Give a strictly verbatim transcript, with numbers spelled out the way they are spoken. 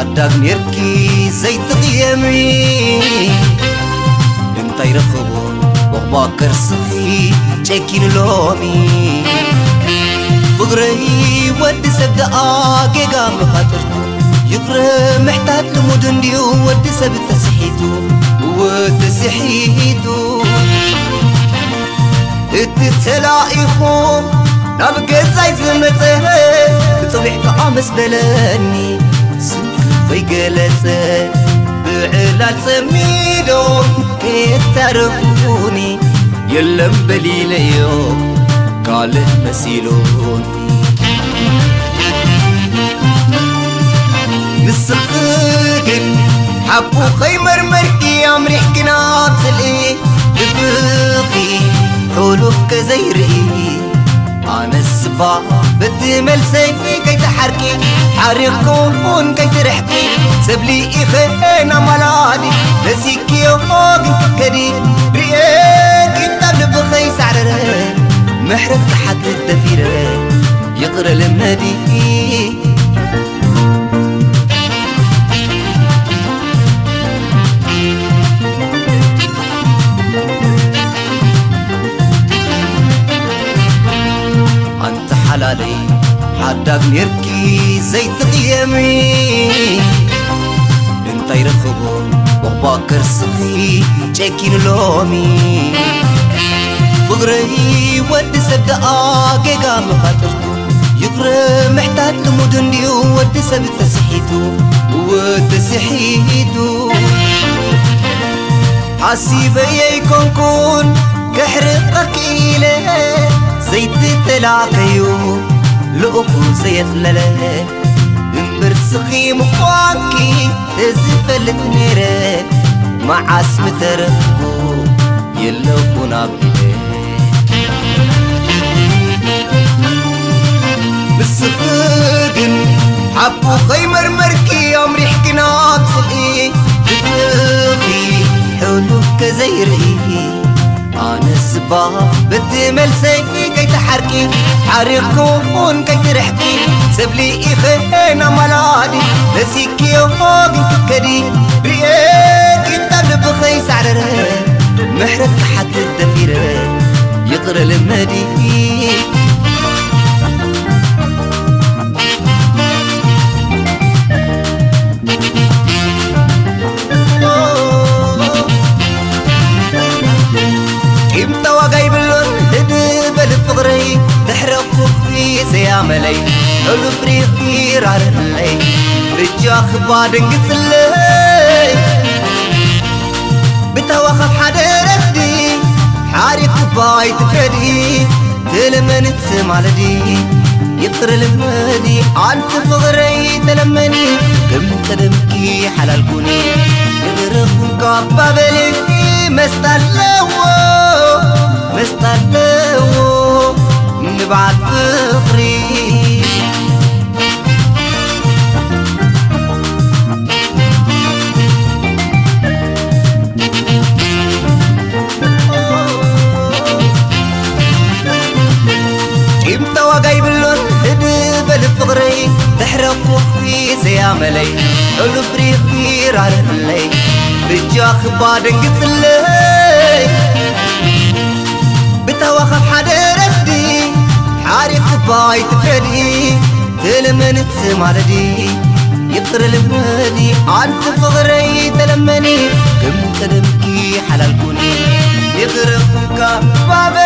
حداك نيركي زي تقيمي انت يرخبو وغباكر صخي جاكين لومي بغري ود سبدا اقيقا مخاطرتو يقرا محتاج لمدن ديو ود سبدا تسحيتو وتسحيتو اتتلاقيخو نابقى زي زمته بصبيح كعامس بلاني سنفي قلسة بعلال سميدو يتعرفوني يلم بليل يوم قاله مسيلوني نسخقن حبو خيمر مركي عمريح كنات سلقي ببقي حلوف كزيري أنا الصباح بتمل سيفي كي تحركي حريقكم كي ترحكي سبلي إخينا ملادي نسيك يوغ كدي ريك انت بخي سعر محرك حد الدفيرة يقرأ المنادي حلالي حداك نيركي زي تقيمي انت يرخبو وغباكر صخي جاكين لومي بغري ود سبدا اقيقا مخاطرتو يقرا محتاج لمدن ديو ود سبدا تسحيتو وتسحيتو حسيبي يكون كون كحرقك إليه زيت تلاقيو لقو زيت لله انبر سخي مخواكي تزفلت نيرك مع اسم ترفو يلقو نابيده بالسخدن حبو خيمر مركي عمري حكينات صدقي بتبقي حلو كزيري أنا الصباح بتمل سيفي كي تحركي حريقكم كي ترحكي سبلي إخينا ملادي نسيك يوغ كدي ريك انت بخي سعر محرك حد الدفيرة يقرأ المنادي زياملي حلو فريقي رارلي رجاخ بادن قتلي بتوخف حدا ردي حارق باي تفدي تلمن تسمع لدي يقر المادي عنت فغري تلمني كم تدمكي حلال كوني يغرقون كعبا بلكي مستلو مستلو نبعت فقري امتى وقايب اللون هدب الفقري تحرقوا في زياملي حلو فريقي رارلي رجاخ بادن قتلي بتوخف حدا ردي حارق باي تفدي تلمن تسمع لدي يقر المادي عنت فغري تلمني كم تدمكي حلال كوني يغرقك باب